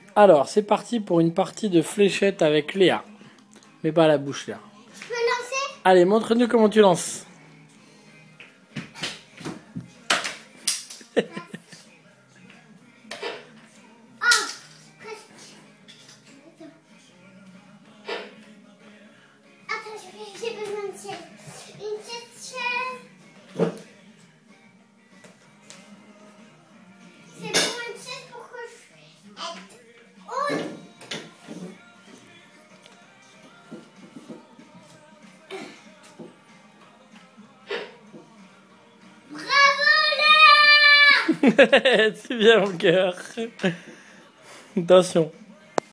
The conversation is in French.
Alors, c'est parti pour une partie de fléchettes avec Léa. Mais pas à la bouche, Léa. Je peux lancer? Allez, montre-nous comment tu lances. Oh, presque. Attends, j'ai besoin de chaise. Une petite chaise. C'est pour une chaise pour que je être haute. Bravo, Léa! C'est bien, mon cœur. Attention.